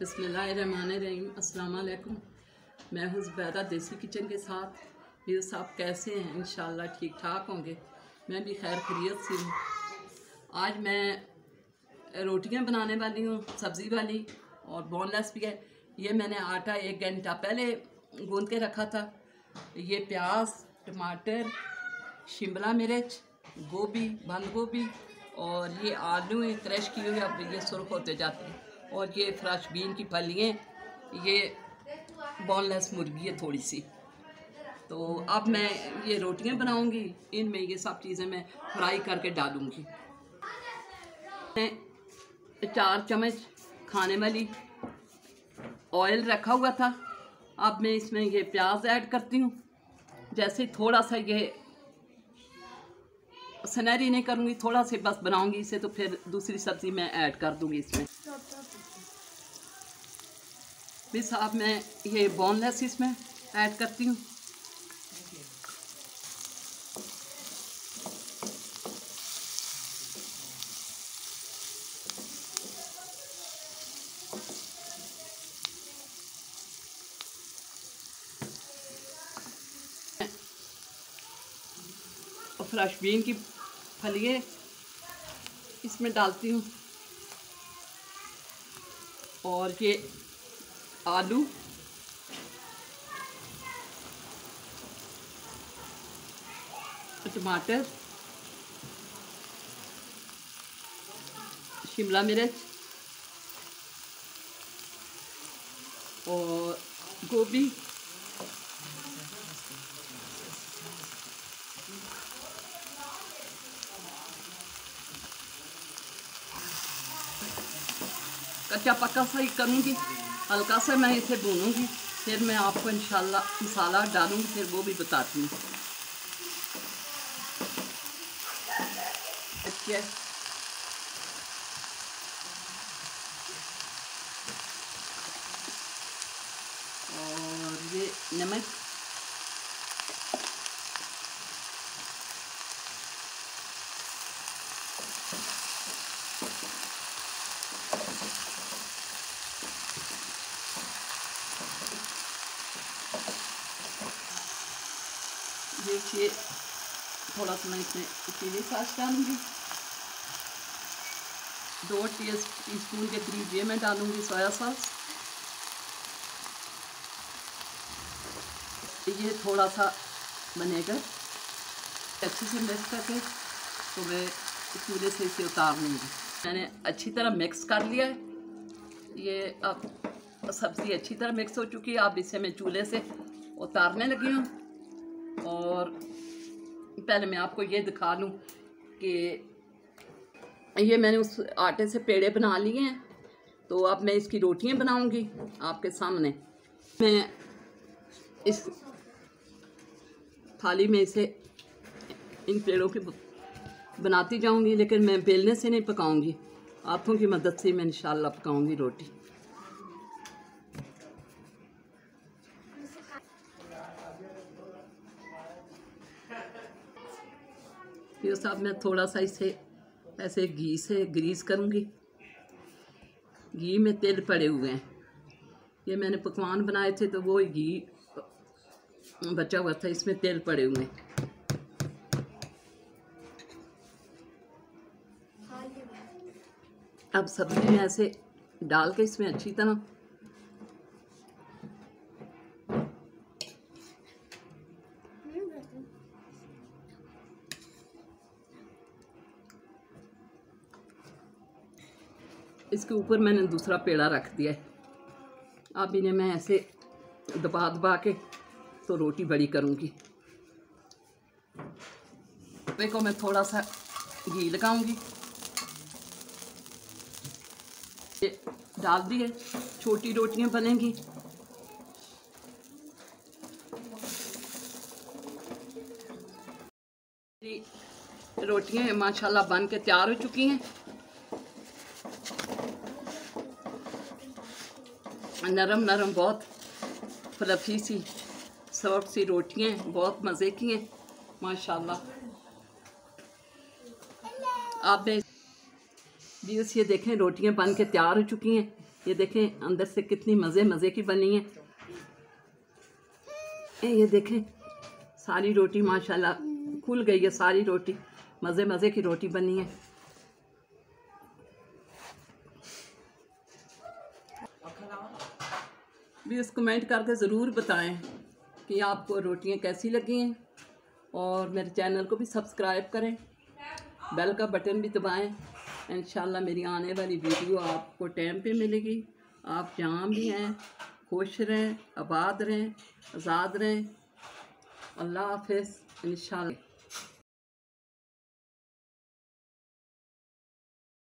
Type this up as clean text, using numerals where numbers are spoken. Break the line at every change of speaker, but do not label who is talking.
बिस्मिल्लाहिर्रहमानिर्रहीम। अस्सलाम वालेकुम। मैं हूँ ज़ुबैदा देसी किचन के साथ। ये साहब कैसे हैं? इंशाल्लाह ठीक ठाक होंगे। मैं भी खैर खैरियत से हूँ। आज मैं रोटियां बनाने वाली हूँ, सब्ज़ी वाली और बोनलेस भी है। ये मैंने आटा 1 घंटा पहले गूंद के रखा था। ये प्याज, टमाटर, शिमला मिर्च, गोभी, बंद गोभी और ये आलू है क्रश की हुई, अब ये सुर्ख होते जाते हैं। और ये फ्रेश बीन की फलियाँ, ये बोनलेस मुर्गी है थोड़ी सी। तो अब मैं ये रोटियां बनाऊंगी, इनमें ये सब चीज़ें मैं फ्राई करके डालूंगी। मैं 4 चम्मच खाने वाली ऑयल रखा हुआ था। अब मैं इसमें ये प्याज ऐड करती हूँ। जैसे थोड़ा सा ये सुनहरी नहीं करूँगी, थोड़ा सा बस बनाऊंगी इसे, तो फिर दूसरी सब्ज़ी मैं ऐड कर दूँगी इसमें। भी साहब मैं ये बोनलेस इसमें ऐड करती हूँ। और फ्रेश बीन की फलियाँ इसमें डालती हूँ और ये आलू, टमाटर, शिमला मिर्च और गोभी, कच्चा पक्का सा ही करूँगी, हल्का सा मैं इसे भूनूंगी, फिर मैं आपको इंशाल्लाह मसाला डालूंगी, फिर वो भी बताती हूँ। अच्छा, और ये नमक, देखिए थोड़ा सा मैं इसमें चिली सॉस डालूंगी। 2 टीस्पून के करीब ये मैं डालूंगी सोया सॉस। ये थोड़ा सा बनेगा अच्छे से मिक्स करके, तो मैं चूल्हे से इसे उतार लूँगी। मैंने अच्छी तरह मिक्स कर लिया है। ये अब सब्ज़ी अच्छी तरह मिक्स हो चुकी है। अब इसे मैं चूल्हे से उतारने लगी हूँ। और पहले मैं आपको ये दिखा लूँ कि ये मैंने उस आटे से पेड़े बना लिए हैं। तो अब मैं इसकी रोटियां बनाऊंगी आपके सामने। मैं इस थाली में इसे इन पेड़ों की बनाती जाऊंगी, लेकिन मैं बेलने से नहीं पकाऊंगी, हाथों की मदद से मैं इंशाल्लाह पकाऊंगी रोटी। ये सब मैं थोड़ा सा इसे ऐसे घी से ग्रीस करूंगी। घी में तेल पड़े हुए हैं। ये मैंने पकवान बनाए थे तो वो घी बचा हुआ था, इसमें तेल पड़े हुए हैं। अब सब्जी में ऐसे डाल के इसमें अच्छी तरह इसके ऊपर मैंने दूसरा पेड़ा रख दिया है। अब इन्हें मैं ऐसे दबा दबा के तो रोटी बड़ी करूँगी। देखो मैं थोड़ा सा घी लगाऊंगी। ये डाल दिए, छोटी रोटियां बनेंगी। रोटियां माशाल्लाह बन के तैयार हो चुकी हैं। नरम नरम बहुत फ्लफी सी सॉफ्ट सी रोटियां, बहुत मज़े की हैं माशाल्लाह। आप व्यूअर्स ये देखें रोटियां बन के तैयार हो चुकी हैं। ये देखें अंदर से कितनी मज़े की बनी है। ये देखें सारी रोटी माशाल्लाह खुल गई है, सारी रोटी मज़े की रोटी बनी है। व्यूअर्स कमेंट करके ज़रूर बताएं कि आपको रोटियां कैसी लगी हैं और मेरे चैनल को भी सब्सक्राइब करें, बेल का बटन भी दबाएं। इंशाल्लाह मेरी आने वाली वीडियो आपको टाइम पे मिलेगी। आप जहाँ भी हैं खुश रहें, आबाद रहें, आज़ाद रहें। अल्लाह हाफ़िज़ इंशाल्लाह।